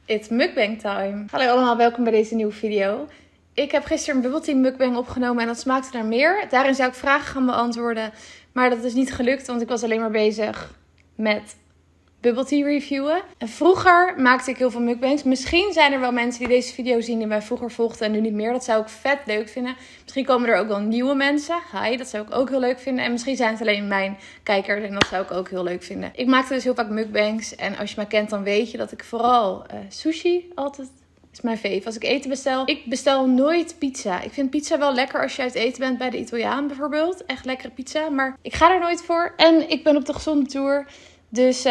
It's mukbang time. Hallo allemaal, welkom bij deze nieuwe video. Ik heb gisteren een bubble tea mukbang opgenomen en dat smaakte naar meer. Daarin zou ik vragen gaan beantwoorden, maar dat is niet gelukt, want ik was alleen maar bezig met bubble tea reviewen. En vroeger maakte ik heel veel mukbangs. Misschien zijn er wel mensen die deze video zien die mij vroeger volgden en nu niet meer. Dat zou ik vet leuk vinden. Misschien komen er ook wel nieuwe mensen. Hi, dat zou ik ook heel leuk vinden. En misschien zijn het alleen mijn kijkers en dat zou ik ook heel leuk vinden. Ik maakte dus heel vaak mukbangs. En als je mij kent dan weet je dat ik vooral sushi altijd is mijn fave. Als ik eten bestel, ik bestel nooit pizza. Ik vind pizza wel lekker als je uit eten bent bij de Italiaan bijvoorbeeld. Echt lekkere pizza. Maar ik ga er nooit voor. En ik ben op de gezonde tour. Dus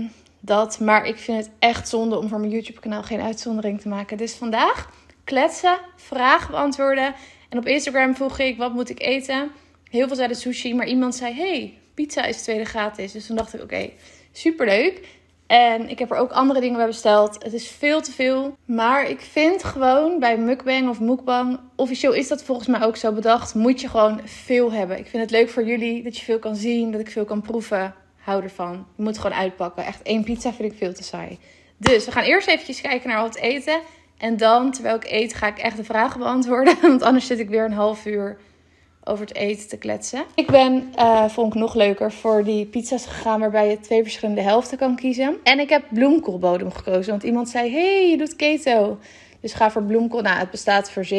dat. Maar ik vind het echt zonde om voor mijn YouTube kanaal geen uitzondering te maken. Dus vandaag kletsen, vragen beantwoorden. En op Instagram vroeg ik, wat moet ik eten? Heel veel zeiden sushi. Maar iemand zei, hey, pizza is tweede gratis. Dus toen dacht ik, oké, superleuk. En ik heb er ook andere dingen bij besteld. Het is veel te veel. Maar ik vind gewoon bij mukbang of mukbang, officieel is dat volgens mij ook zo bedacht, moet je gewoon veel hebben. Ik vind het leuk voor jullie dat je veel kan zien, dat ik veel kan proeven. Hou ervan. Je moet gewoon uitpakken. Echt 1 pizza vind ik veel te saai. Dus we gaan eerst eventjes kijken naar wat eten. En dan, terwijl ik eet, ga ik echt de vragen beantwoorden. Want anders zit ik weer een half uur over het eten te kletsen. Ik ben, vond ik nog leuker, voor die pizza's gegaan waarbij je 2 verschillende helften kan kiezen. En ik heb bloemkoolbodem gekozen. Want iemand zei, hey, je doet keto. Dus ga voor bloemkool. Nou, het bestaat voor 37%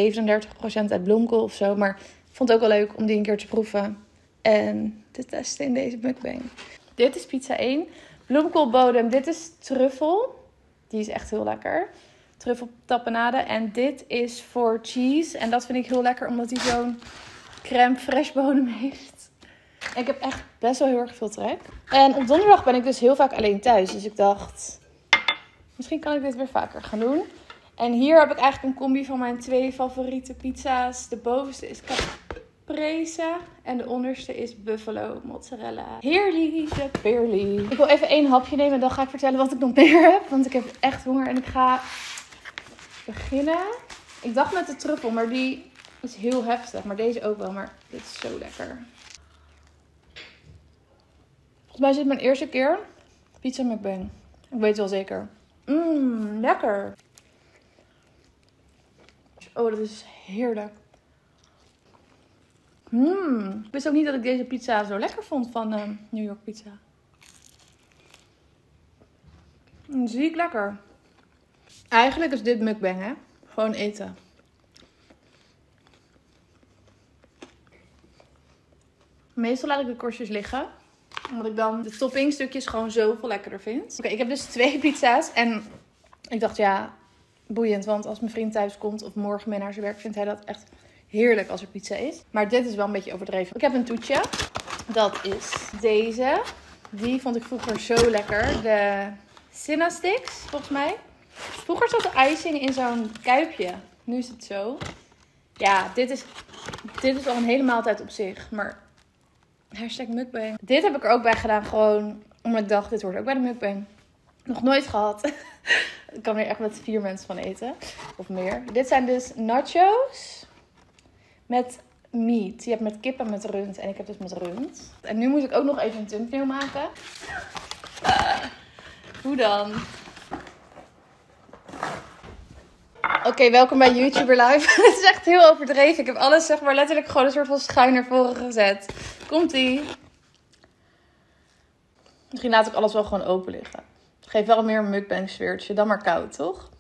uit bloemkool of zo. Maar ik vond het ook wel leuk om die een keer te proeven. En te testen in deze mukbang. Dit is pizza 1. Bloemkoolbodem. Dit is truffel. Die is echt heel lekker. Truffel tapenade. En dit is voor cheese. En dat vind ik heel lekker omdat hij zo'n crème fraîche bodem heeft. En ik heb echt best wel heel erg veel trek. En op donderdag ben ik dus heel vaak alleen thuis. Dus ik dacht, misschien kan ik dit weer vaker gaan doen. En hier heb ik eigenlijk een combi van mijn 2 favoriete pizza's. De bovenste is caprese en de onderste is buffalo mozzarella. Heerlijke peerly. Ik wil even 1 hapje nemen en dan ga ik vertellen wat ik nog meer heb. Want ik heb echt honger en ik ga beginnen. Ik dacht met de truffel, maar die is heel heftig. Maar deze ook wel, maar dit is zo lekker. Volgens mij is dit mijn eerste keer pizza mukbang. Ik weet het wel zeker. Lekker. Oh, dat is heerlijk. Ik wist ook niet dat ik deze pizza zo lekker vond van New York Pizza. Ziek lekker. Eigenlijk is dit mukbang, hè? Gewoon eten. Meestal laat ik de korstjes liggen. Omdat ik dan de toppingstukjes gewoon zoveel lekkerder vind. Oké, ik heb dus 2 pizza's. En ik dacht, ja, boeiend. Want als mijn vriend thuis komt of morgen mee naar zijn werk, vindt hij dat echt heerlijk als er pizza is. Maar dit is wel een beetje overdreven. Ik heb een toetje. Dat is deze. Die vond ik vroeger zo lekker. De Cinna Sticks, volgens mij. Vroeger zat de icing in zo'n kuipje. Nu is het zo. Ja, dit is al een hele maaltijd op zich. Maar #mukbang. Dit heb ik er ook bij gedaan. Gewoon omdat ik dacht, dit hoort ook bij de mukbang. Nog nooit gehad. Ik kan er echt met 4 mensen van eten. Of meer. Dit zijn dus nachos. Met meat. Je hebt met kip en met rund. En ik heb dus met rund. En nu moet ik ook nog even een thumbnail maken. Hoe dan? Oké, welkom bij YouTuber Live. Het is echt heel overdreven. Ik heb alles zeg maar letterlijk gewoon een soort van schuin naar voren gezet. Komt-ie. Misschien laat ik alles wel gewoon open liggen. Geef wel meer een mukbang sfeertje. Dan maar koud, toch?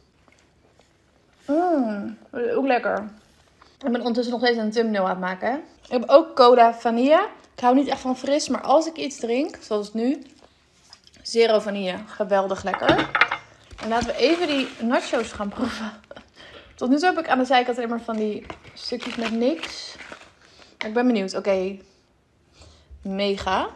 Ook lekker. Ik ben ondertussen nog steeds een thumbnail aan het maken. Hè? Ik heb ook cola vanille. Ik hou niet echt van fris. Maar als ik iets drink, zoals nu, 0 vanille. Geweldig lekker. En laten we even die nachos gaan proeven. Tot nu toe heb ik aan de zijkant alleen maar van die stukjes met niks. Ik ben benieuwd. Oké. Mega.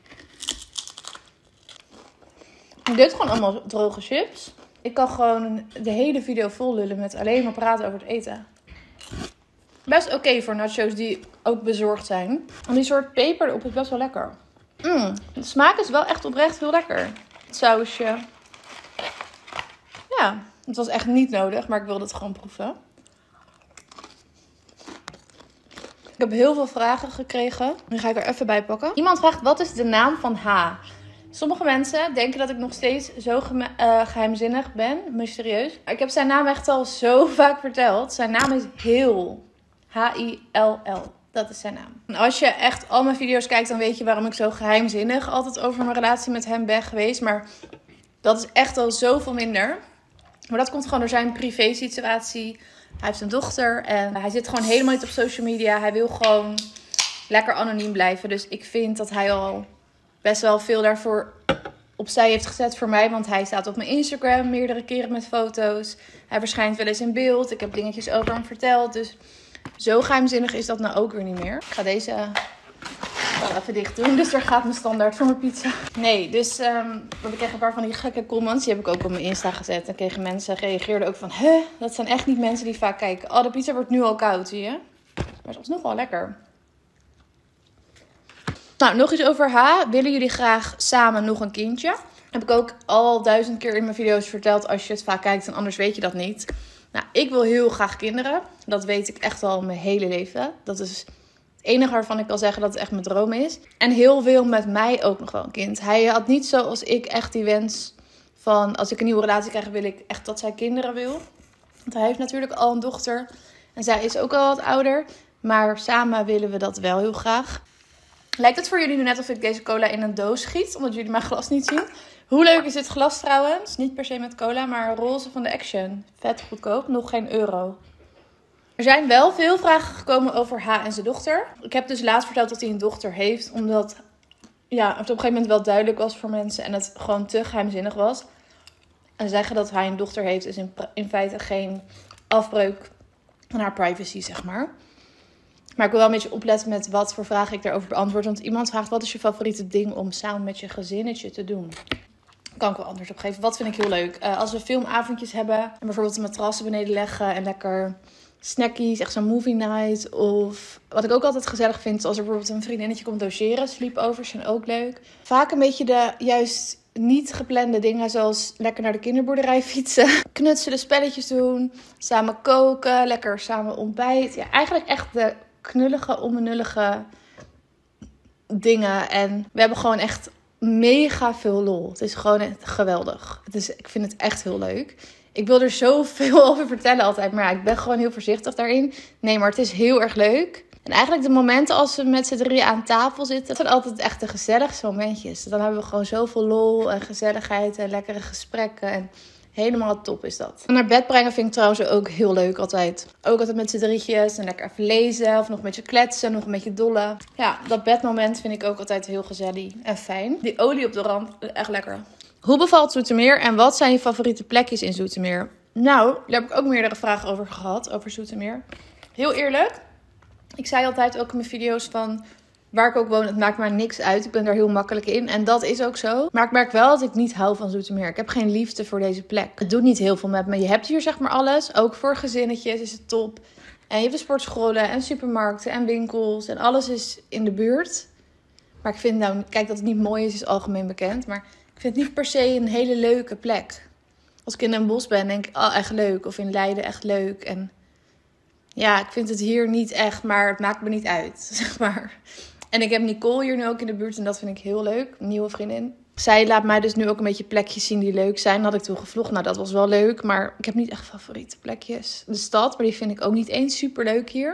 Dit gewoon allemaal droge chips. Ik kan gewoon de hele video vol lullen met alleen maar praten over het eten. Best oké voor nachos die ook bezorgd zijn. En die soort peper erop is best wel lekker. De smaak is wel echt oprecht heel lekker. Het sausje. Ja, het was echt niet nodig, maar ik wilde het gewoon proeven. Ik heb heel veel vragen gekregen. Die ga ik er even bij pakken. Iemand vraagt, wat is de naam van H? Sommige mensen denken dat ik nog steeds zo geheimzinnig ben. Mysterieus. Ik heb zijn naam echt al zo vaak verteld. Zijn naam is Hill. H-I-L-L. Dat is zijn naam. En als je echt al mijn video's kijkt, dan weet je waarom ik zo geheimzinnig altijd over mijn relatie met hem ben geweest. Maar dat is echt al zoveel minder. Maar dat komt gewoon door zijn privé situatie. Hij heeft een dochter en hij zit gewoon helemaal niet op social media. Hij wil gewoon lekker anoniem blijven. Dus ik vind dat hij al best wel veel daarvoor opzij heeft gezet voor mij. Want hij staat op mijn Instagram meerdere keren met foto's. Hij verschijnt wel eens in beeld. Ik heb dingetjes over hem verteld. Dus zo geheimzinnig is dat nou ook weer niet meer. Ik ga deze wel even dicht doen. Dus daar gaat mijn standaard voor mijn pizza. Nee, dus want ik kreeg een paar van die gekke comments. Die heb ik ook op mijn Insta gezet. En kregen mensen, reageerden ook van... dat zijn echt niet mensen die vaak kijken. Oh, de pizza wordt nu al koud, zie je? Maar het is nog wel lekker. Nou, nog iets over Willen jullie graag samen nog een kindje? Heb ik ook al 1000 keer in mijn video's verteld. Als je het vaak kijkt en anders weet je dat niet. Nou, ik wil heel graag kinderen. Dat weet ik echt al mijn hele leven. Dat is het enige waarvan ik kan zeggen dat het echt mijn droom is. En heel veel met mij ook nog wel een kind. Hij had niet zoals ik echt die wens van... als ik een nieuwe relatie krijg, wil ik echt dat zij kinderen wil. Want hij heeft natuurlijk al een dochter. En zij is ook al wat ouder. Maar samen willen we dat wel heel graag. Lijkt het voor jullie nu net of ik deze cola in een doos schiet? Omdat jullie mijn glas niet zien. Hoe leuk is dit glas trouwens? Niet per se met cola, maar roze van de Action. Vet goedkoop, nog geen euro. Er zijn wel veel vragen gekomen over en zijn dochter. Ik heb dus laatst verteld dat hij een dochter heeft. Omdat het op een gegeven moment wel duidelijk was voor mensen. En het gewoon te geheimzinnig was. En zeggen dat hij een dochter heeft is in feite geen afbreuk van haar privacy, zeg maar. Maar ik wil wel een beetje opletten met wat voor vragen ik daarover beantwoord. Want iemand vraagt, wat is je favoriete ding om samen met je gezinnetje te doen? Kan ik wel antwoord op geven. Wat vind ik heel leuk? Als we filmavondjes hebben en bijvoorbeeld een matras beneden leggen en lekker snackies, echt zo'n movie night. Of wat ik ook altijd gezellig vind, als er bijvoorbeeld een vriendinnetje komt logeren. Sleepovers zijn ook leuk. Vaak een beetje de juist niet geplande dingen, zoals lekker naar de kinderboerderij fietsen. Knutselen, spelletjes doen, samen koken, lekker samen ontbijten. Ja, eigenlijk echt de knullige, onbenullige dingen. En we hebben gewoon echt mega veel lol. Het is gewoon echt geweldig. Ik vind het echt heel leuk. Ik wil er zoveel over vertellen altijd. Maar ja, ik ben gewoon heel voorzichtig daarin. Nee, maar het is heel erg leuk. En eigenlijk de momenten als we met z'n drieën aan tafel zitten, dat zijn altijd echt de gezelligste momentjes. Dan hebben we gewoon zoveel lol en gezelligheid en lekkere gesprekken. En helemaal top is dat. En naar bed brengen vind ik trouwens ook heel leuk altijd. Ook altijd met z'n drietjes en lekker even lezen of nog een beetje kletsen, nog een beetje dollen. Ja, dat bedmoment vind ik ook altijd heel gezellig en fijn. Die olie op de rand, echt lekker. Hoe bevalt Zoetermeer en wat zijn je favoriete plekjes in Zoetermeer? Nou, daar heb ik ook meerdere vragen over gehad, over Zoetermeer. Heel eerlijk, ik zei altijd ook in mijn video's van waar ik ook woon, het maakt mij niks uit. Ik ben daar heel makkelijk in en dat is ook zo. Maar ik merk wel dat ik niet hou van Zoetermeer. Ik heb geen liefde voor deze plek. Het doet niet heel veel met me. Je hebt hier zeg maar alles. Ook voor gezinnetjes is het top. En je hebt de sportscholen en supermarkten en winkels en alles is in de buurt. Maar ik vind nou, kijk dat het niet mooi is algemeen bekend. Maar ik vind het niet per se een hele leuke plek. Als ik in Den Bosch ben, denk ik, oh, echt leuk. Of in Leiden, echt leuk. En ja, ik vind het hier niet echt, maar het maakt me niet uit, zeg maar. En ik heb Nicole hier nu ook in de buurt en dat vind ik heel leuk. Een nieuwe vriendin. Zij laat mij dus nu ook een beetje plekjes zien die leuk zijn. Dat had ik toen gevlogd. Nou, dat was wel leuk, maar ik heb niet echt favoriete plekjes. De stad, maar die vind ik ook niet eens super leuk hier.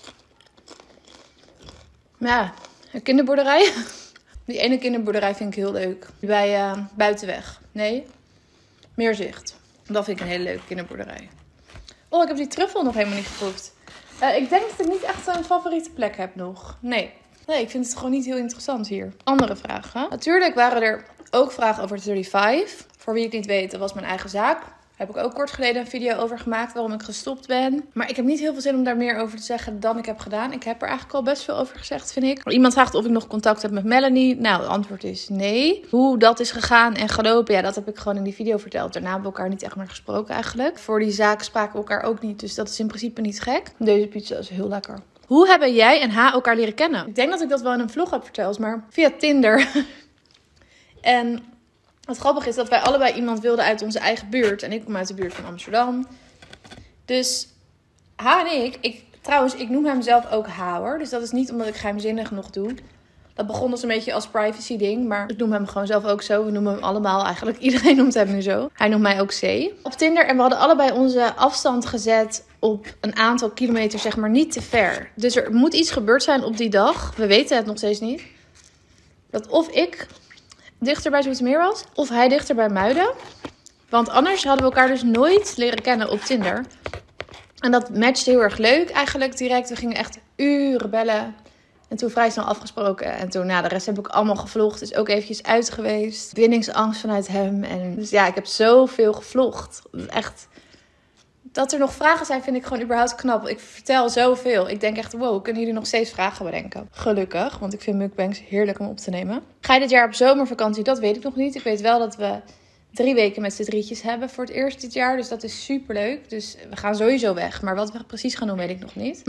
Maar ja, een kinderboerderij. Die ene kinderboerderij vind ik heel leuk. Bij Buitenweg. Nee, Meerzicht. Dat vind ik een hele leuke kinderboerderij. Oh, ik heb die truffel nog helemaal niet geproefd. Ik denk dat ik niet echt een favoriete plek heb nog. Nee, ik vind het gewoon niet heel interessant hier. Andere vragen. Natuurlijk waren er ook vragen over 35. Voor wie het niet weet, dat was mijn eigen zaak. Daar heb ik ook kort geleden een video over gemaakt waarom ik gestopt ben. Maar ik heb niet heel veel zin om daar meer over te zeggen dan ik heb gedaan. Ik heb er eigenlijk al best veel over gezegd, vind ik. Iemand vraagt of ik nog contact heb met Melanie. Nou, het antwoord is nee. Hoe dat is gegaan en gelopen, ja, dat heb ik gewoon in die video verteld. Daarna hebben we elkaar niet echt meer gesproken eigenlijk. Voor die zaak spraken we elkaar ook niet, dus dat is in principe niet gek. Deze pizza is heel lekker. Hoe hebben jij en elkaar leren kennen? Ik denk dat ik dat wel in een vlog heb verteld, maar via Tinder. En wat grappig is dat wij allebei iemand wilden uit onze eigen buurt. En ik kom uit de buurt van Amsterdam. Dus en ik noem hem zelf ook hoor. Dus dat is niet omdat ik geheimzinnig nog doe. Dat begon dus een beetje als privacy ding. Maar ik noem hem gewoon zelf ook zo. We noemen hem allemaal eigenlijk. Iedereen noemt hem nu zo. Hij noemt mij ook C. Op Tinder. En we hadden allebei onze afstand gezet op een aantal kilometer, zeg maar, niet te ver. Dus er moet iets gebeurd zijn op die dag. We weten het nog steeds niet. Dat of ik dichter bij Zoetermeer was. Of hij dichter bij Muiden. Want anders hadden we elkaar dus nooit leren kennen op Tinder. En dat matchte heel erg leuk eigenlijk direct. We gingen echt uren bellen. En toen vrij snel afgesproken. En toen, de rest heb ik allemaal gevlogd. Is ook eventjes uit geweest. Bindingsangst vanuit hem. En dus ja, ik heb zoveel gevlogd. Echt. Dat er nog vragen zijn, vind ik gewoon überhaupt knap. Ik vertel zoveel. Ik denk echt, wow, kunnen jullie nog steeds vragen bedenken? Gelukkig, want ik vind mukbangs heerlijk om op te nemen. Ga je dit jaar op zomervakantie? Dat weet ik nog niet. Ik weet wel dat we 3 weken met z'n drietjes hebben voor het eerst dit jaar. Dus dat is super leuk. Dus we gaan sowieso weg. Maar wat we precies gaan doen, weet ik nog niet.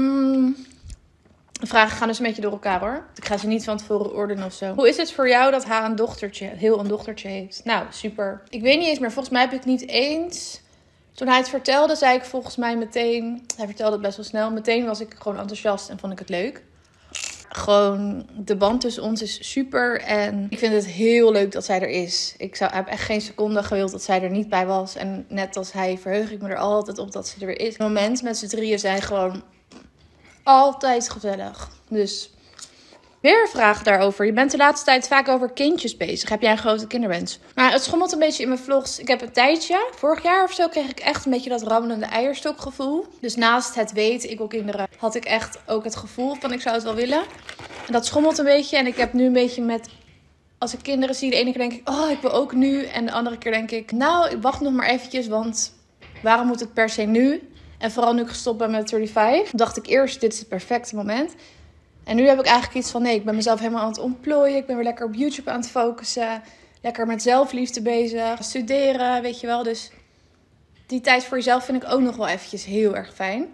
De vragen gaan dus een beetje door elkaar hoor. Ik ga ze niet van tevoren ordenen of zo. Hoe is het voor jou dat hij een dochtertje heeft? Nou, super. Ik weet niet eens meer. Volgens mij heb ik niet eens... Toen hij het vertelde, zei ik volgens mij meteen... Hij vertelde het best wel snel. Meteen was ik gewoon enthousiast en vond ik het leuk. Gewoon, de band tussen ons is super. En ik vind het heel leuk dat zij er is. Ik heb echt geen seconde gewild dat zij er niet bij was. En net als hij verheug ik me er altijd op dat ze er weer is. Het moment met z'n drieën zijn gewoon altijd gezellig. Dus weer vragen daarover. Je bent de laatste tijd vaak over kindjes bezig. Heb jij een grote kinderwens? Maar het schommelt een beetje in mijn vlogs. Ik heb een tijdje, vorig jaar of zo, kreeg ik echt een beetje dat rammelende eierstokgevoel. Dus naast het weten, ik wil kinderen, had ik echt ook het gevoel van ik zou het wel willen. En dat schommelt een beetje. En ik heb nu een beetje met, als ik kinderen zie, de ene keer denk ik, oh, ik wil ook nu. En de andere keer denk ik, nou, ik wacht nog maar eventjes, want waarom moet het per se nu? En vooral nu ik gestopt ben met 35, dacht ik eerst, dit is het perfecte moment. En nu heb ik eigenlijk iets van, nee, ik ben mezelf helemaal aan het ontplooien. Ik ben weer lekker op YouTube aan het focussen. Lekker met zelfliefde bezig. Studeren, weet je wel. Dus die tijd voor jezelf vind ik ook nog wel eventjes heel erg fijn.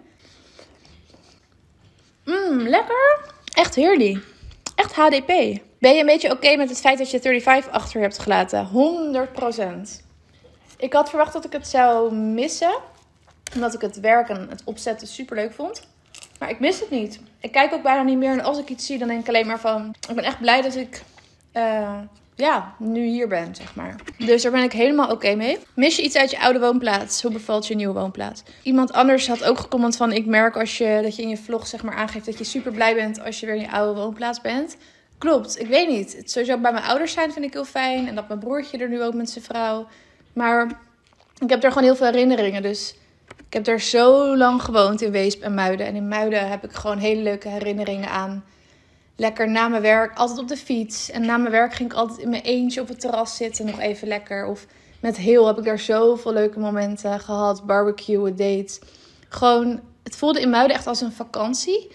Lekker. Echt heerlijk. Echt HDP. Ben je een beetje oké met het feit dat je 35 achter je hebt gelaten? 100%. Ik had verwacht dat ik het zou missen. Omdat ik het werk en het opzetten super leuk vond. Maar ik mis het niet. Ik kijk ook bijna niet meer. En als ik iets zie, dan denk ik alleen maar van... Ik ben echt blij dat ik nu hier ben, zeg maar. Dus daar ben ik helemaal oké mee. Mis je iets uit je oude woonplaats? Hoe bevalt je nieuwe woonplaats? Iemand anders had ook gecomment van... Ik merk dat je in je vlog zeg maar aangeeft dat je super blij bent als je weer in je oude woonplaats bent. Klopt, ik weet niet. Het sowieso bij mijn ouders zijn vind ik heel fijn. En dat mijn broertje er nu ook met zijn vrouw. Maar ik heb er gewoon heel veel herinneringen, dus... Ik heb daar zo lang gewoond in Weesp en Muiden. En in Muiden heb ik gewoon hele leuke herinneringen aan. Lekker na mijn werk, altijd op de fiets. En na mijn werk ging ik altijd in mijn eentje op het terras zitten. Nog even lekker. Of met Heel heb ik daar zoveel leuke momenten gehad. Barbecuen, dates. Gewoon, het voelde in Muiden echt als een vakantie.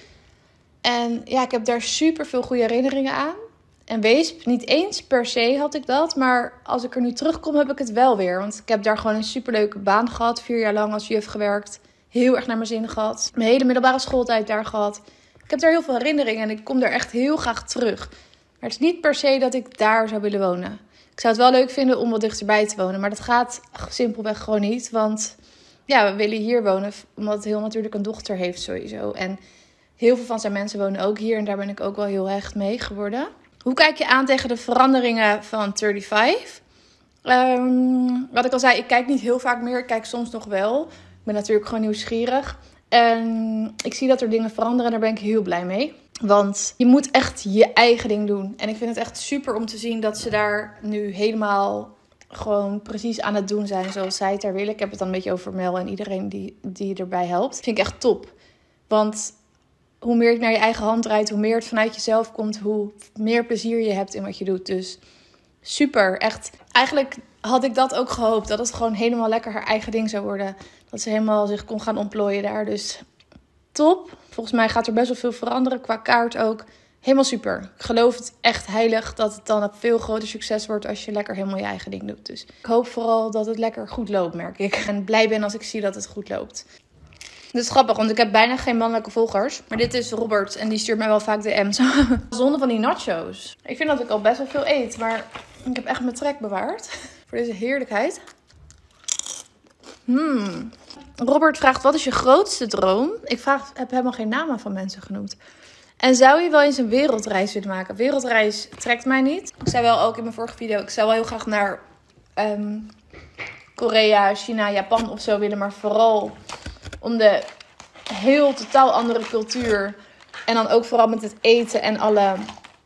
En ja, ik heb daar super veel goede herinneringen aan. En Weesp, niet eens per se had ik dat. Maar als ik er nu terugkom, heb ik het wel weer. Want ik heb daar gewoon een superleuke baan gehad. 4 jaar lang als juf gewerkt. Heel erg naar mijn zin gehad. Mijn hele middelbare schooltijd daar gehad. Ik heb daar heel veel herinneringen en ik kom daar echt heel graag terug. Maar het is niet per se dat ik daar zou willen wonen. Ik zou het wel leuk vinden om wat dichterbij te wonen. Maar dat gaat simpelweg gewoon niet. Want ja, we willen hier wonen omdat Heel natuurlijk een dochter heeft sowieso. En heel veel van zijn mensen wonen ook hier. En daar ben ik ook wel heel hecht mee geworden. Hoe kijk je aan tegen de veranderingen van 35? Wat ik al zei, ik kijk niet heel vaak meer. Ik kijk soms nog wel. Ik ben natuurlijk gewoon nieuwsgierig. En ik zie dat er dingen veranderen en daar ben ik heel blij mee. Want je moet echt je eigen ding doen. En ik vind het echt super om te zien dat ze daar nu helemaal gewoon precies aan het doen zijn zoals zij het daar willen. Ik heb het dan een beetje over Mel en iedereen die erbij helpt. Dat vind ik echt top. Want hoe meer je naar je eigen hand draait, hoe meer het vanuit jezelf komt, hoe meer plezier je hebt in wat je doet. Dus super, echt. Eigenlijk had ik dat ook gehoopt, dat het gewoon helemaal lekker haar eigen ding zou worden. Dat ze helemaal zich kon gaan ontplooien daar. Dus top. Volgens mij gaat er best wel veel veranderen, qua kaart ook. Helemaal super. Ik geloof het echt heilig dat het dan een veel groter succes wordt als je lekker helemaal je eigen ding doet. Dus ik hoop vooral dat het lekker goed loopt, merk ik. En blij ben als ik zie dat het goed loopt. Dit is grappig, want ik heb bijna geen mannelijke volgers. Maar dit is Robert en die stuurt mij wel vaak DM's. Zonde van die nachos. Ik vind dat ik al best wel veel eet, maar ik heb echt mijn trek bewaard. Voor deze heerlijkheid. Robert vraagt, wat is je grootste droom? Ik heb helemaal geen namen van mensen genoemd. En zou je wel eens een wereldreis willen maken? Wereldreis trekt mij niet. Ik zei wel ook in mijn vorige video, ik zou wel heel graag naar Korea, China, Japan of zo willen. Maar vooral om de heel totaal andere cultuur. En dan ook vooral met het eten en alle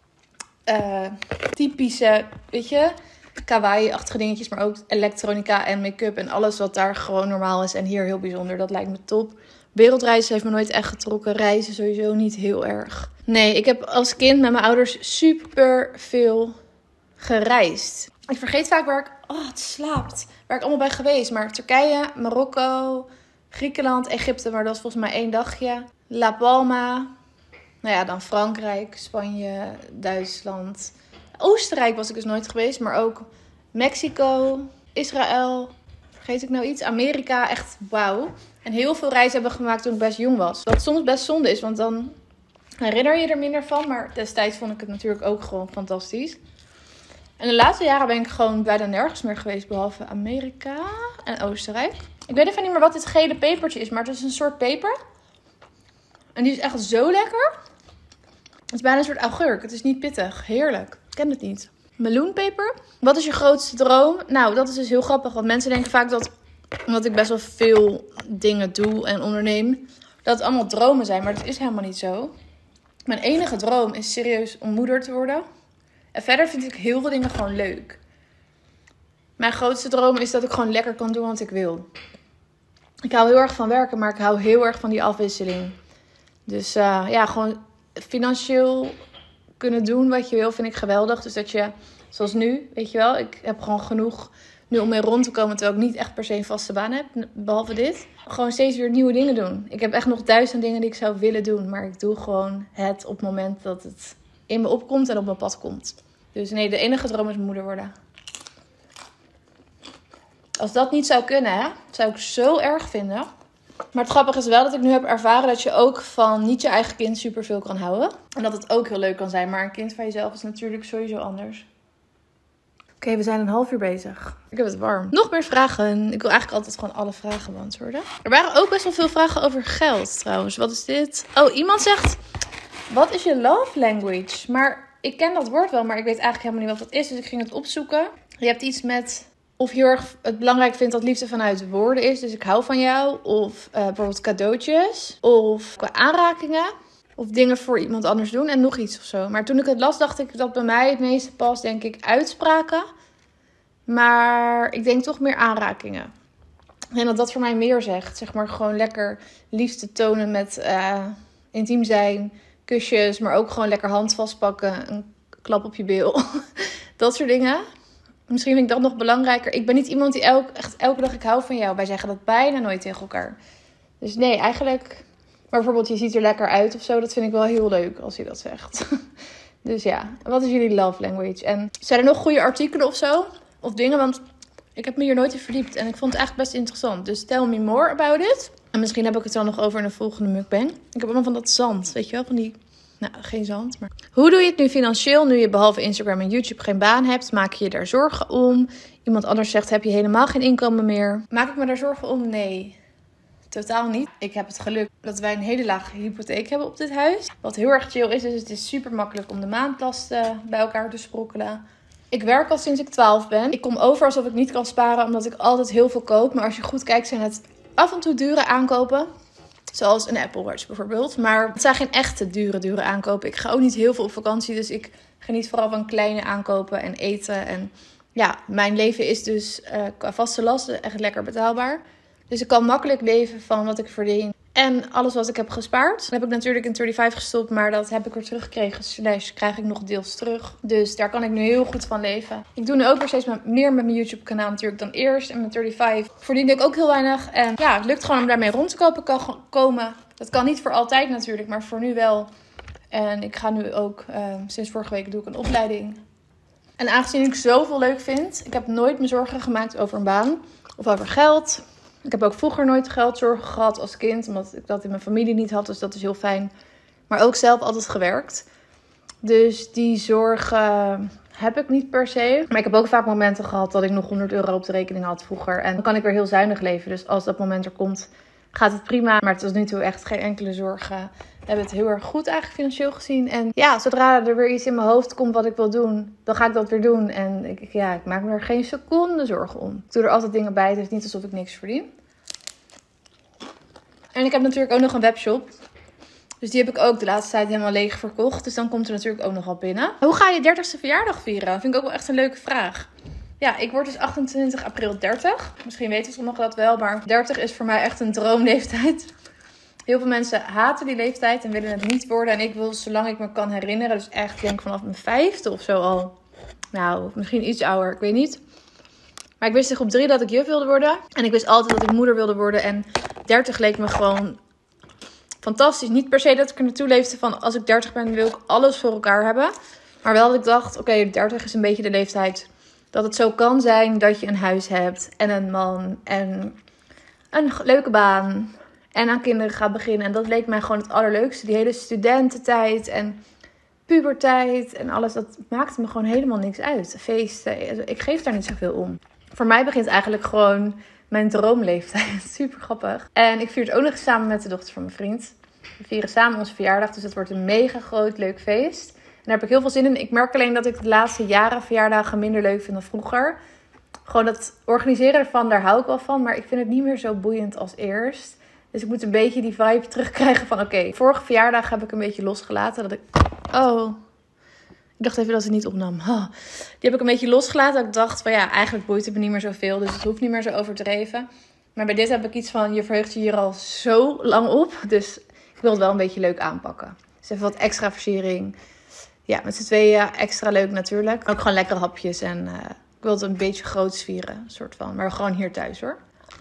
typische, weet je, kawaii-achtige dingetjes. Maar ook elektronica en make-up en alles wat daar gewoon normaal is. En hier heel bijzonder. Dat lijkt me top. Wereldreizen heeft me nooit echt getrokken. Reizen sowieso niet heel erg. Nee, ik heb als kind met mijn ouders super veel gereisd. Ik vergeet vaak waar ik... Oh, het slaapt. Waar ik allemaal ben geweest. Maar Turkije, Marokko, Griekenland, Egypte. Maar dat was volgens mij 1 dagje. La Palma. Nou ja, dan Frankrijk, Spanje, Duitsland. Oostenrijk was ik dus nooit geweest. Maar ook Mexico, Israël. Vergeet ik nou iets? Amerika, echt wauw. En heel veel reizen hebben we gemaakt toen ik best jong was. Wat soms best zonde is, want dan herinner je er minder van. Maar destijds vond ik het natuurlijk ook gewoon fantastisch. En de laatste jaren ben ik gewoon bijna nergens meer geweest. Behalve Amerika en Oostenrijk. Ik weet even niet meer wat dit gele pepertje is. Maar het is een soort peper. En die is echt zo lekker. Het is bijna een soort augurk. Het is niet pittig. Heerlijk. Ik ken het niet. Meloenpeper. Wat is je grootste droom? Nou, dat is dus heel grappig. Want mensen denken vaak dat, omdat ik best wel veel dingen doe en onderneem, dat het allemaal dromen zijn. Maar dat is helemaal niet zo. Mijn enige droom is serieus om moeder te worden. En verder vind ik heel veel dingen gewoon leuk. Mijn grootste droom is dat ik gewoon lekker kan doen wat ik wil. Ik hou heel erg van werken, maar ik hou heel erg van die afwisseling. Dus ja, gewoon financieel kunnen doen wat je wil vind ik geweldig. Dus dat je, zoals nu, weet je wel, ik heb gewoon genoeg nu om mee rond te komen, terwijl ik niet echt per se een vaste baan heb, behalve dit. Gewoon steeds weer nieuwe dingen doen. Ik heb echt nog 1000 dingen die ik zou willen doen, maar ik doe gewoon het op het moment dat het in me opkomt en op mijn pad komt. Dus nee, de enige droom is moeder worden. Als dat niet zou kunnen, hè, zou ik zo erg vinden. Maar het grappige is wel dat ik nu heb ervaren dat je ook van niet je eigen kind superveel kan houden. En dat het ook heel leuk kan zijn. Maar een kind van jezelf is natuurlijk sowieso anders. Oké, we zijn een half uur bezig. Ik heb het warm. Nog meer vragen. Ik wil eigenlijk altijd gewoon alle vragen beantwoorden. Er waren ook best wel veel vragen over geld trouwens. Wat is dit? Oh, iemand zegt, wat is je love language? Maar ik ken dat woord wel, maar ik weet eigenlijk helemaal niet wat dat is. Dus ik ging het opzoeken. Je hebt iets met of je heel erg het belangrijk vindt dat liefde vanuit woorden is. Dus ik hou van jou. Of bijvoorbeeld cadeautjes. Of qua aanrakingen. Of dingen voor iemand anders doen. En nog iets of zo. Maar toen ik het las, dacht ik dat bij mij het meeste past, denk ik, uitspraken. Maar ik denk toch meer aanrakingen. En dat dat voor mij meer zegt. Zeg maar gewoon lekker liefde tonen met intiem zijn. Kusjes. Maar ook gewoon lekker hand vastpakken. Een klap op je bil. Dat soort dingen. Misschien vind ik dat nog belangrijker. Ik ben niet iemand die echt elke dag ik hou van jou. Wij zeggen dat bijna nooit tegen elkaar. Dus nee, eigenlijk. Maar bijvoorbeeld je ziet er lekker uit of zo. Dat vind ik wel heel leuk als je dat zegt. Dus ja, wat is jullie love language? En zijn er nog goede artikelen of zo? Of dingen? Want ik heb me hier nooit in verdiept. En ik vond het eigenlijk best interessant. Dus tell me more about it. En misschien heb ik het dan nog over in de volgende mukbang. Ik heb allemaal van dat zand. Weet je wel? Van die... Nou, geen zand, maar... Hoe doe je het nu financieel, nu je behalve Instagram en YouTube geen baan hebt? Maak je je daar zorgen om? Iemand anders zegt, heb je helemaal geen inkomen meer? Maak ik me daar zorgen om? Nee, totaal niet. Ik heb het geluk dat wij een hele lage hypotheek hebben op dit huis. Wat heel erg chill is, dus het is super makkelijk om de maandlasten bij elkaar te sprokkelen. Ik werk al sinds ik 12 ben. Ik kom over alsof ik niet kan sparen, omdat ik altijd heel veel koop. Maar als je goed kijkt, zijn het af en toe dure aankopen. Zoals een Apple Watch bijvoorbeeld. Maar het zijn geen echte dure aankopen. Ik ga ook niet heel veel op vakantie. Dus ik geniet vooral van kleine aankopen en eten. En ja, mijn leven is dus qua vaste lasten echt lekker betaalbaar. Dus ik kan makkelijk leven van wat ik verdien. En alles wat ik heb gespaard. Dat heb ik natuurlijk in 35 gestopt. Maar dat heb ik weer teruggekregen. Slash krijg ik nog deels terug. Dus daar kan ik nu heel goed van leven. Ik doe nu ook weer steeds meer met mijn YouTube kanaal natuurlijk dan eerst. En met 35 verdiende ik ook heel weinig. En ja, het lukt gewoon om daarmee rond te komen. Dat kan niet voor altijd natuurlijk. Maar voor nu wel. En ik ga nu ook, sinds vorige week doe ik een opleiding. En aangezien ik zoveel leuk vind. Ik heb nooit me zorgen gemaakt over een baan. Of over geld. Ik heb ook vroeger nooit geldzorgen gehad als kind. Omdat ik dat in mijn familie niet had. Dus dat is heel fijn. Maar ook zelf altijd gewerkt. Dus die zorgen heb ik niet per se. Maar ik heb ook vaak momenten gehad dat ik nog €100 op de rekening had vroeger. En dan kan ik weer heel zuinig leven. Dus als dat moment er komt, gaat het prima. Maar tot nu toe echt geen enkele zorgen. We hebben het heel erg goed eigenlijk financieel gezien. En ja, zodra er weer iets in mijn hoofd komt wat ik wil doen, dan ga ik dat weer doen. En ik maak me er geen seconde zorgen om. Ik doe er altijd dingen bij. Het is niet alsof ik niks verdien. En ik heb natuurlijk ook nog een webshop. Dus die heb ik ook de laatste tijd helemaal leeg verkocht. Dus dan komt er natuurlijk ook nog wat binnen. Hoe ga je 30ste verjaardag vieren? Dat vind ik ook wel echt een leuke vraag. Ja, ik word dus 28 april 30. Misschien weten sommigen dat wel, maar 30 is voor mij echt een droomleeftijd. Heel veel mensen haten die leeftijd en willen het niet worden. En ik wil, zolang ik me kan herinneren, dus echt denk vanaf mijn 5e of zo al. Nou, misschien iets ouder, ik weet niet. Maar ik wist in groep 3 dat ik juf wilde worden. En ik wist altijd dat ik moeder wilde worden. En 30 leek me gewoon fantastisch. Niet per se dat ik er naartoe leefde van als ik 30 ben wil ik alles voor elkaar hebben. Maar wel dat ik dacht, oké, 30 is een beetje de leeftijd dat het zo kan zijn dat je een huis hebt en een man en een leuke baan en aan kinderen gaat beginnen. En dat leek mij gewoon het allerleukste. Die hele studententijd en puberteit en alles, dat maakte me gewoon helemaal niks uit. Feesten, ik geef daar niet zoveel om. Voor mij begint eigenlijk gewoon mijn droomleeftijd. Super grappig. En ik vier het ook nog samen met de dochter van mijn vriend. We vieren samen onze verjaardag, dus het wordt een mega groot leuk feest. En daar heb ik heel veel zin in. Ik merk alleen dat ik de laatste jaren verjaardagen minder leuk vind dan vroeger. Gewoon dat organiseren ervan, daar hou ik wel van. Maar ik vind het niet meer zo boeiend als eerst. Dus ik moet een beetje die vibe terugkrijgen van oké, vorige verjaardag heb ik een beetje losgelaten. Dat ik... Oh, ik dacht even dat het niet opnam. Oh. Die heb ik een beetje losgelaten. Dat ik dacht van ja, eigenlijk boeit het me niet meer zoveel. Dus het hoeft niet meer zo overdreven. Maar bij dit heb ik iets van, je verheugt je hier al zo lang op. Dus ik wil het wel een beetje leuk aanpakken. Dus even wat extra versiering. Ja, met z'n tweeën extra leuk natuurlijk. Ook gewoon lekkere hapjes en ik wil het een beetje groots vieren, soort van. Maar gewoon hier thuis hoor.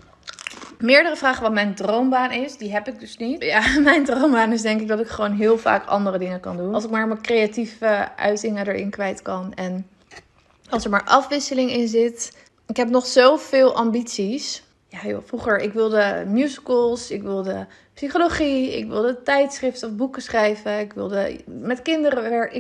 Meerdere vragen wat mijn droombaan is, die heb ik dus niet. Ja, mijn droombaan is denk ik dat ik gewoon heel vaak andere dingen kan doen. Als ik maar mijn creatieve uitingen erin kwijt kan en als er maar afwisseling in zit. Ik heb nog zoveel ambities. Ja joh, vroeger ik wilde musicals, ik wilde psychologie, ik wilde tijdschriften of boeken schrijven. Ik wilde met kinderen werken.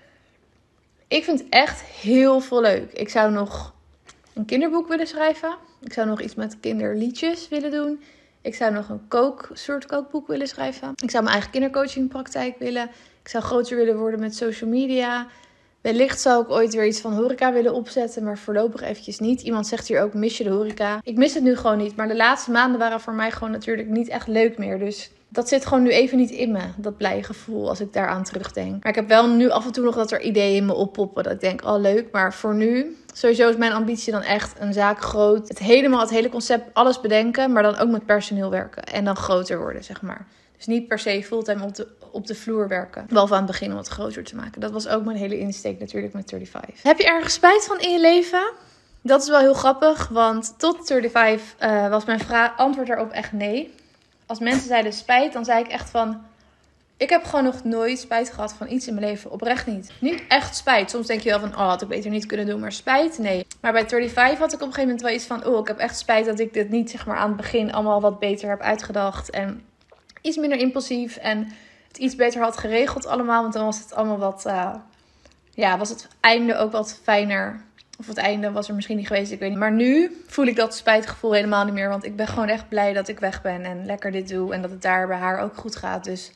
Ik vind echt heel veel leuk. Ik zou nog een kinderboek willen schrijven. Ik zou nog iets met kinderliedjes willen doen. Ik zou nog een soort kookboek willen schrijven. Ik zou mijn eigen kindercoachingpraktijk willen. Ik zou groter willen worden met social media. Wellicht zou ik ooit weer iets van horeca willen opzetten, maar voorlopig eventjes niet. Iemand zegt hier ook, mis je de horeca? Ik mis het nu gewoon niet, maar de laatste maanden waren voor mij gewoon natuurlijk niet echt leuk meer. Dus dat zit gewoon nu even niet in me, dat blije gevoel als ik daaraan terugdenk. Maar ik heb wel nu af en toe nog dat er ideeën in me oppoppen. Dat ik denk, oh leuk, maar voor nu, sowieso is mijn ambitie dan echt een zaak groot. Het hele concept, alles bedenken, maar dan ook met personeel werken. En dan groter worden, zeg maar. Dus niet per se fulltime op de vloer werken. Behalve aan het begin om het groter te maken. Dat was ook mijn hele insteek natuurlijk met 35. Heb je ergens spijt van in je leven? Dat is wel heel grappig, want tot 35 was mijn antwoord daarop echt nee. Als mensen zeiden spijt, dan zei ik echt van... Ik heb gewoon nog nooit spijt gehad van iets in mijn leven. Oprecht niet. Niet echt spijt. Soms denk je wel van, oh, had ik beter niet kunnen doen. Maar spijt? Nee. Maar bij 35 had ik op een gegeven moment wel iets van... Oh, ik heb echt spijt dat ik dit niet zeg maar aan het begin allemaal wat beter heb uitgedacht. En iets minder impulsief. En het iets beter had geregeld allemaal. Want dan was het allemaal wat... was het einde ook wat fijner. Of het einde was er misschien niet geweest, ik weet niet. Maar nu voel ik dat spijtgevoel helemaal niet meer. Want ik ben gewoon echt blij dat ik weg ben. En lekker dit doe. En dat het daar bij haar ook goed gaat. Dus...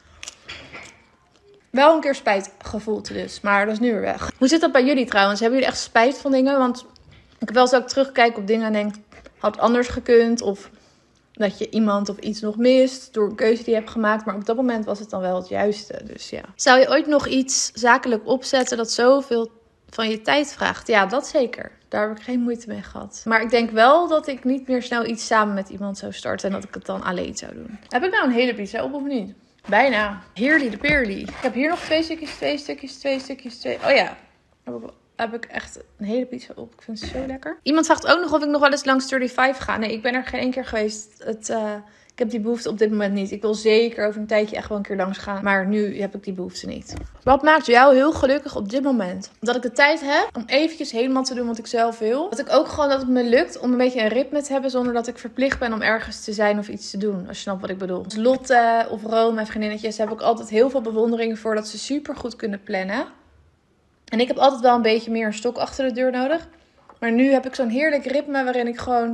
Wel een keer spijt gevoeld dus, maar dat is nu weer weg. Hoe zit dat bij jullie trouwens? Hebben jullie echt spijt van dingen? Want ik heb wel eens ook terugkijken op dingen en denk... Had het anders gekund? Of dat je iemand of iets nog mist door een keuze die je hebt gemaakt. Maar op dat moment was het dan wel het juiste. Dus ja. Zou je ooit nog iets zakelijk opzetten dat zoveel van je tijd vraagt? Ja, dat zeker. Daar heb ik geen moeite mee gehad. Maar ik denk wel dat ik niet meer snel iets samen met iemand zou starten. En dat ik het dan alleen zou doen. Heb ik nou een hele pizza op of niet? Bijna. Heerly de peerly. Ik heb hier nog 2 stukjes. Oh ja. Heb ik echt een hele pizza op. Ik vind het zo lekker. Iemand vraagt ook nog of ik nog wel eens langs 35 ga. Nee, ik ben er geen één keer geweest. Ik heb die behoefte op dit moment niet. Ik wil zeker over een tijdje echt wel een keer langs gaan. Maar nu heb ik die behoefte niet. Wat maakt jou heel gelukkig op dit moment? Dat ik de tijd heb om eventjes helemaal te doen wat ik zelf wil. Dat ik ook gewoon dat het me lukt om een beetje een ritme te hebben. Zonder dat ik verplicht ben om ergens te zijn of iets te doen. Als je snapt wat ik bedoel. Dus Lotte of Rome, mijn vriendinnetjes, heb ik altijd heel veel bewondering voor. Dat ze super goed kunnen plannen. En ik heb altijd wel een beetje meer een stok achter de deur nodig. Maar nu heb ik zo'n heerlijk ritme waarin ik gewoon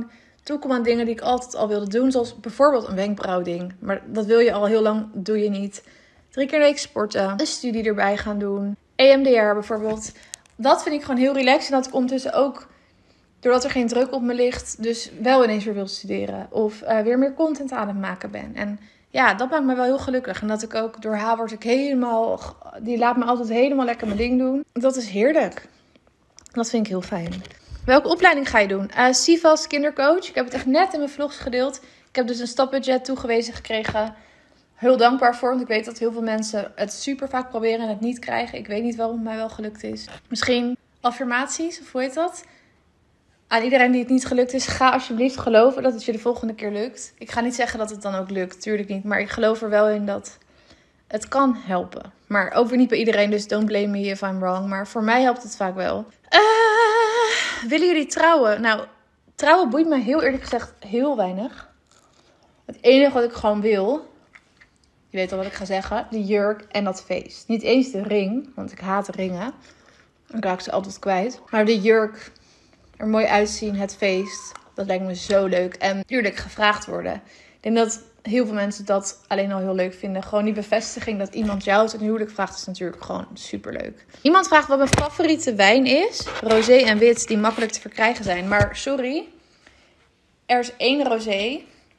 toekom aan dingen die ik altijd al wilde doen. Zoals bijvoorbeeld een wenkbrauwding. Maar dat wil je al heel lang, doe je niet. 3 keer in de week sporten. Een studie erbij gaan doen. EMDR bijvoorbeeld. Dat vind ik gewoon heel relaxed. En dat ik ondertussen ook, doordat er geen druk op me ligt, dus wel ineens weer wil studeren. Of weer meer content aan het maken ben. En ja, dat maakt me wel heel gelukkig. En dat ik ook, door haar word ik helemaal, die laat me altijd helemaal lekker mijn ding doen. Dat is heerlijk. Dat vind ik heel fijn. Welke opleiding ga je doen? CIVAS kindercoach. Ik heb het echt net in mijn vlogs gedeeld. Ik heb dus een stapbudget toegewezen gekregen. Heel dankbaar voor, want ik weet dat heel veel mensen het super vaak proberen en het niet krijgen. Ik weet niet waarom het mij wel gelukt is. Misschien affirmaties, of hoe heet dat? Aan iedereen die het niet gelukt is, ga alsjeblieft geloven dat het je de volgende keer lukt. Ik ga niet zeggen dat het dan ook lukt, tuurlijk niet. Maar ik geloof er wel in dat het kan helpen. Maar ook weer niet bij iedereen, dus don't blame me if I'm wrong. Maar voor mij helpt het vaak wel. Willen jullie trouwen? Nou, trouwen boeit me heel eerlijk gezegd heel weinig. Het enige wat ik gewoon wil, je weet al wat ik ga zeggen, de jurk en dat feest. Niet eens de ring, want ik haat ringen. Ik raak ze altijd kwijt. Maar de jurk, er mooi uitzien, het feest, dat lijkt me zo leuk. En natuurlijk gevraagd worden. Ik denk dat heel veel mensen dat alleen al heel leuk vinden. Gewoon die bevestiging dat iemand jou ten huwelijk vraagt is natuurlijk gewoon superleuk. Iemand vraagt wat mijn favoriete wijn is. Rosé en wit die makkelijk te verkrijgen zijn. Maar sorry, er is 1 rosé.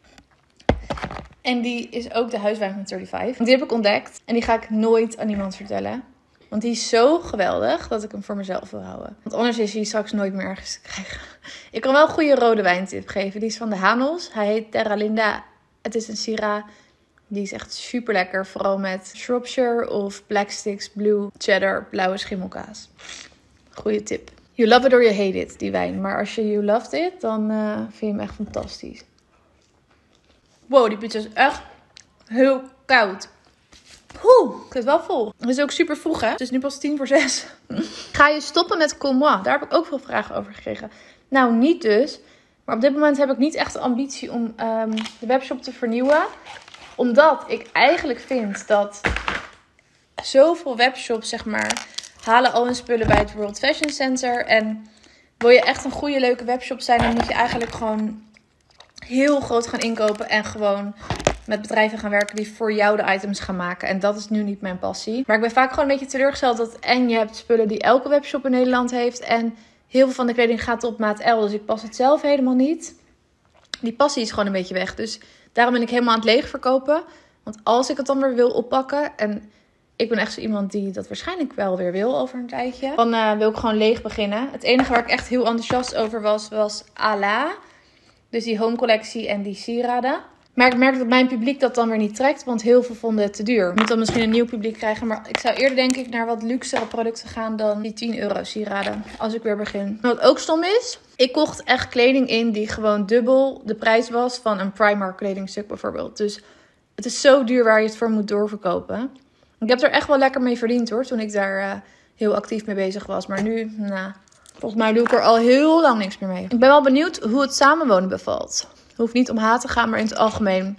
En die is ook de huiswijn van 35. Die heb ik ontdekt. En die ga ik nooit aan iemand vertellen. Want die is zo geweldig dat ik hem voor mezelf wil houden. Want anders is hij straks nooit meer ergens te krijgen. Ik kan wel een goede rode wijntip geven. Die is van de Hanos. Hij heet Terra Linda. Het is een Syrah. Die is echt super lekker. Vooral met Shropshire of Black Sticks, Blue Cheddar, blauwe schimmelkaas. Goeie tip. You love it or you hate it, die wijn. Maar als je you loved it, dan vind je hem echt fantastisch. Wow, die pizza is echt heel koud. Ik zit wel vol. Het is ook super vroeg, hè? Het is nu pas 5:50. Ga je stoppen met Comme Moi? Daar heb ik ook veel vragen over gekregen. Nou, niet dus. Maar op dit moment heb ik niet echt de ambitie om de webshop te vernieuwen. Omdat ik eigenlijk vind dat zoveel webshops, zeg maar, halen al hun spullen bij het World Fashion Center. En wil je echt een goede, leuke webshop zijn, dan moet je eigenlijk gewoon heel groot gaan inkopen en gewoon met bedrijven gaan werken die voor jou de items gaan maken. En dat is nu niet mijn passie. Maar ik ben vaak gewoon een beetje teleurgesteld dat en je hebt spullen die elke webshop in Nederland heeft. En heel veel van de kleding gaat op maat L. Dus ik pas het zelf helemaal niet. Die passie is gewoon een beetje weg. Dus daarom ben ik helemaal aan het leeg verkopen. Want als ik het dan weer wil oppakken. En ik ben echt zo iemand die dat waarschijnlijk wel weer wil over een tijdje. Dan wil ik gewoon leeg beginnen. Het enige waar ik echt heel enthousiast over was Ala. Dus die home collectie en die sieraden. Maar ik merk dat mijn publiek dat dan weer niet trekt. Want heel veel vonden het te duur. Ik moet dan misschien een nieuw publiek krijgen. Maar ik zou eerder denk ik naar wat luxere producten gaan dan die 10 euro sieraden. Als ik weer begin. Wat ook stom is. Ik kocht echt kleding in die gewoon dubbel de prijs was van een Primark kledingstuk bijvoorbeeld. Dus het is zo duur waar je het voor moet doorverkopen. Ik heb er echt wel lekker mee verdiend hoor. Toen ik daar heel actief mee bezig was. Maar nu, volgens mij doe ik er al heel lang niks meer mee. Ik ben wel benieuwd hoe het samenwonen bevalt. Het hoeft niet om haat te gaan, maar in het algemeen.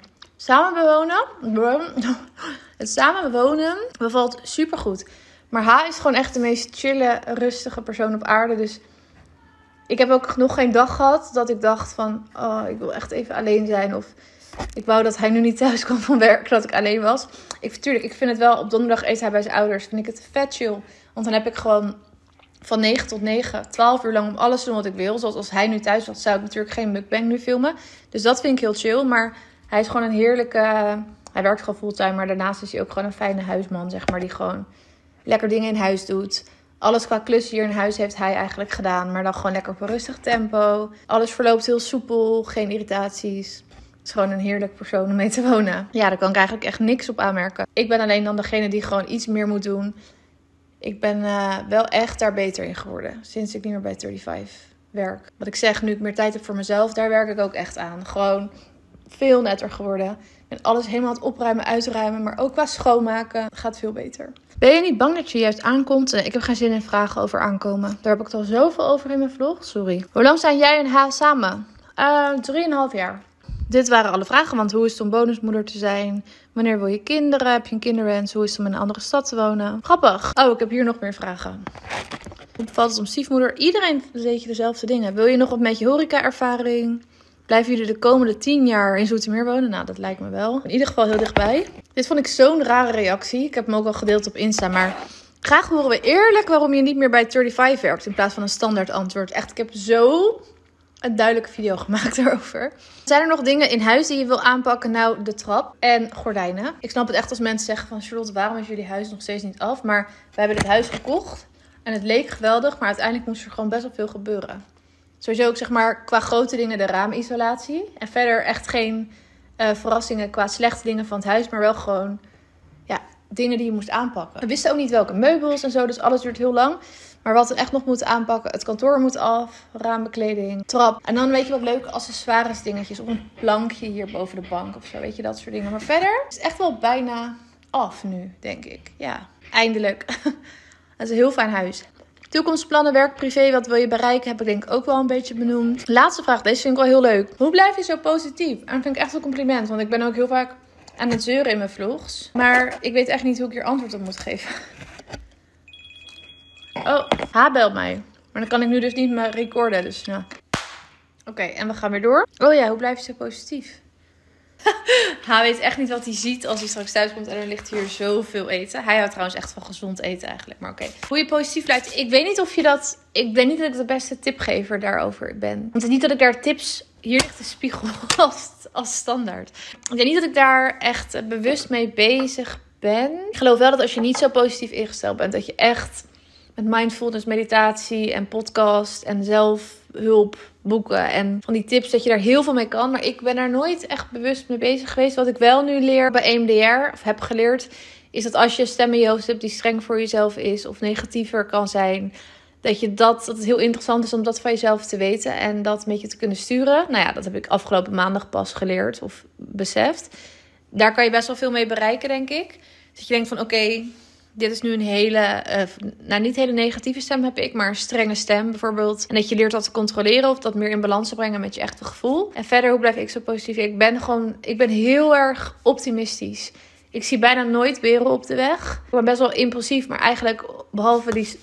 Het samenwonen bevalt supergoed. Maar Ha is gewoon echt de meest chille, rustige persoon op aarde. Dus ik heb ook nog geen dag gehad dat ik dacht van, ik wil echt even alleen zijn. Of ik wou dat hij nu niet thuis kwam van werk, dat ik alleen was. Ik vind het wel, op donderdag eet hij bij zijn ouders. Vind ik het vet chill. Want dan heb ik gewoon van 9 tot 9, 12 uur lang om alles te doen wat ik wil. Zoals als hij nu thuis was, zou ik natuurlijk geen mukbang nu filmen. Dus dat vind ik heel chill. Maar hij is gewoon een heerlijke, hij werkt gewoon fulltime. Maar daarnaast is hij ook gewoon een fijne huisman, zeg maar. Die gewoon lekker dingen in huis doet. Alles qua klus hier in huis heeft hij eigenlijk gedaan. Maar dan gewoon lekker op een rustig tempo. Alles verloopt heel soepel, geen irritaties. Het is gewoon een heerlijk persoon om mee te wonen. Ja, daar kan ik eigenlijk echt niks op aanmerken. Ik ben alleen dan degene die gewoon iets meer moet doen. Ik ben wel echt daar beter in geworden. Sinds ik niet meer bij 35 werk. Wat ik zeg, nu ik meer tijd heb voor mezelf, daar werk ik ook echt aan. Gewoon veel netter geworden. En alles helemaal aan het opruimen, uitruimen. Maar ook qua schoonmaken gaat veel beter. Ben je niet bang dat je juist aankomt? Ik heb geen zin in vragen over aankomen. Daar heb ik het al zoveel over in mijn vlog. Sorry. Hoe lang zijn jij en Ha samen? 3,5 jaar. Dit waren alle vragen, want hoe is het om bonusmoeder te zijn? Wanneer wil je kinderen? Heb je een kinderwens? Hoe is het om in een andere stad te wonen? Grappig. Oh, ik heb hier nog meer vragen. Hoe bevalt het om stiefmoeder? Iedereen weet je dezelfde dingen. Wil je nog wat met je horeca-ervaring? Blijven jullie de komende 10 jaar in Zoetermeer wonen? Nou, dat lijkt me wel. In ieder geval heel dichtbij. Dit vond ik zo'n rare reactie. Ik heb hem ook al gedeeld op Insta, maar graag horen we eerlijk waarom je niet meer bij 35 werkt in plaats van een standaard antwoord. Echt, ik heb zo een duidelijke video gemaakt daarover. Zijn er nog dingen in huis die je wil aanpakken? Nou, de trap en gordijnen. Ik snap het echt als mensen zeggen van Charlotte, waarom is jullie huis nog steeds niet af? Maar we hebben dit huis gekocht en het leek geweldig, maar uiteindelijk moest er gewoon best wel veel gebeuren. Sowieso ook zeg maar qua grote dingen de raamisolatie. En verder echt geen verrassingen qua slechte dingen van het huis, maar wel gewoon dingen die je moest aanpakken. We wisten ook niet welke meubels en zo, dus alles duurt heel lang. Maar wat we echt nog moeten aanpakken, het kantoor moet af, raambekleding, trap. En dan weet je wat leuke accessoires dingetjes op een plankje hier boven de bank of zo, weet je, dat soort dingen. Maar verder is het echt wel bijna af nu, denk ik. Ja, eindelijk. Het is een heel fijn huis. Toekomstplannen, werk, privé, wat wil je bereiken, heb ik denk ik ook wel een beetje benoemd. Laatste vraag, deze vind ik wel heel leuk. Hoe blijf je zo positief? En dat vind ik echt een compliment, want ik ben ook heel vaak aan het zeuren in mijn vlogs. Maar ik weet echt niet hoe ik hier antwoord op moet geven. Oh, H belt mij. Maar dan kan ik nu dus niet meer recorden, dus ja. Oké, en we gaan weer door. Oh ja, hoe blijf je zo positief? Hij weet echt niet wat hij ziet als hij straks thuis komt en er ligt hier zoveel eten. Hij houdt trouwens echt van gezond eten eigenlijk, maar oké. Hoe je positief blijft, ik weet niet of je dat... Ik denk niet dat ik de beste tipgever daarover ben. Want het is niet dat ik daar tips... Hier ligt de spiegel als standaard. Ik denk niet dat ik daar echt bewust mee bezig ben. Ik geloof wel dat als je niet zo positief ingesteld bent, dat je echt met mindfulness, meditatie en podcast en zelfhulp boeken en van die tips, dat je daar heel veel mee kan. Maar ik ben daar nooit echt bewust mee bezig geweest. Wat ik wel nu leer bij EMDR, of heb geleerd, is dat als je een stem in je hoofd hebt die streng voor jezelf is of negatiever kan zijn, dat het heel interessant is om dat van jezelf te weten en dat een beetje te kunnen sturen. Nou ja, dat heb ik afgelopen maandag pas geleerd of beseft. Daar kan je best wel veel mee bereiken, denk ik. Dus dat je denkt van oké, dit is nu een hele, niet hele negatieve stem heb ik, maar een strenge stem bijvoorbeeld. En dat je leert dat te controleren of dat meer in balans te brengen met je echte gevoel. En verder, hoe blijf ik zo positief? Ik ben heel erg optimistisch. Ik zie bijna nooit beren op de weg. Ik ben best wel impulsief, maar eigenlijk behalve die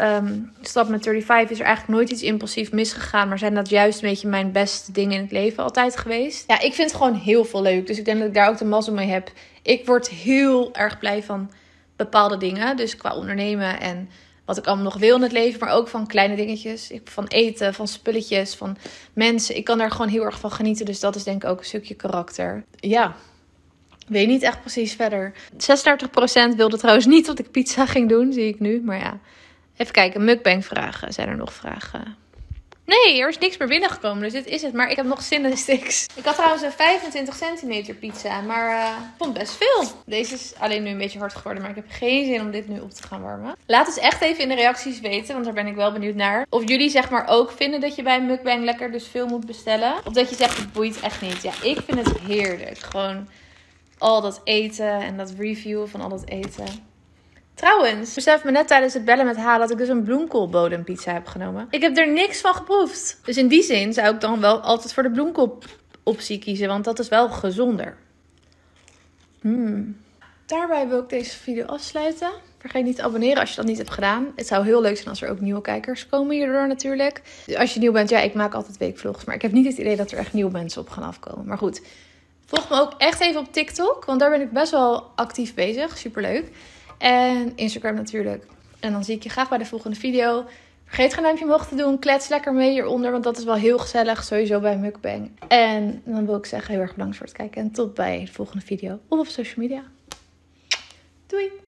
stap met 35 is er eigenlijk nooit iets impulsief misgegaan. Maar zijn dat juist een beetje mijn beste dingen in het leven altijd geweest. Ja, ik vind het gewoon heel veel leuk. Dus ik denk dat ik daar ook de mazzel mee heb. Ik word heel erg blij van bepaalde dingen. Dus qua ondernemen en wat ik allemaal nog wil in het leven. Maar ook van kleine dingetjes. Van eten, van spulletjes, van mensen. Ik kan daar gewoon heel erg van genieten. Dus dat is denk ik ook een stukje karakter. Ja. Weet niet echt precies verder. 36% wilde trouwens niet dat ik pizza ging doen, zie ik nu. Maar ja, even kijken. Mukbang vragen. Zijn er nog vragen? Nee, er is niks meer binnengekomen, dus dit is het. Maar ik heb nog zin in de sticks. Ik had trouwens een 25 centimeter pizza, maar ik vond best veel. Deze is alleen nu een beetje hard geworden, maar ik heb geen zin om dit nu op te gaan warmen. Laat eens echt even in de reacties weten, want daar ben ik wel benieuwd naar. Of jullie zeg maar ook vinden dat je bij een mukbang lekker dus veel moet bestellen. Of dat je zegt, het boeit echt niet. Ja, ik vind het heerlijk. Gewoon al dat eten en dat reviewen van al dat eten. Trouwens, besef me net tijdens het bellen met haar dat ik dus een bloemkoolbodempizza heb genomen. Ik heb er niks van geproefd. Dus in die zin zou ik dan wel altijd voor de bloemkooloptie kiezen, want dat is wel gezonder. Daarbij wil ik deze video afsluiten. Vergeet niet te abonneren als je dat niet hebt gedaan. Het zou heel leuk zijn als er ook nieuwe kijkers komen hierdoor natuurlijk. Dus als je nieuw bent, ja, ik maak altijd weekvlogs. Maar ik heb niet het idee dat er echt nieuwe mensen op gaan afkomen. Maar goed, volg me ook echt even op TikTok, want daar ben ik best wel actief bezig. Superleuk. En Instagram natuurlijk. En dan zie ik je graag bij de volgende video. Vergeet geen duimpje omhoog te doen. Klets lekker mee hieronder, want dat is wel heel gezellig. Sowieso bij mukbang. En dan wil ik zeggen heel erg bedankt voor het kijken. En tot bij de volgende video. Of op social media. Doei!